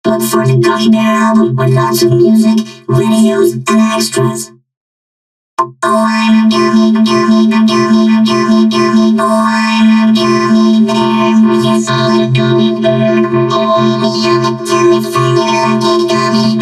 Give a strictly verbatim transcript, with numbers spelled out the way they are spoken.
Look for the Gummy Bear album with lots of music, videos, and extras. Oh, I'm a gummy, gummy, gummy, gummy, gummy. Oh, I'm a gummy bear. Yes, I'm a gummy bear. Oh, I'm a yummy, yummy, funny, lucky gummy.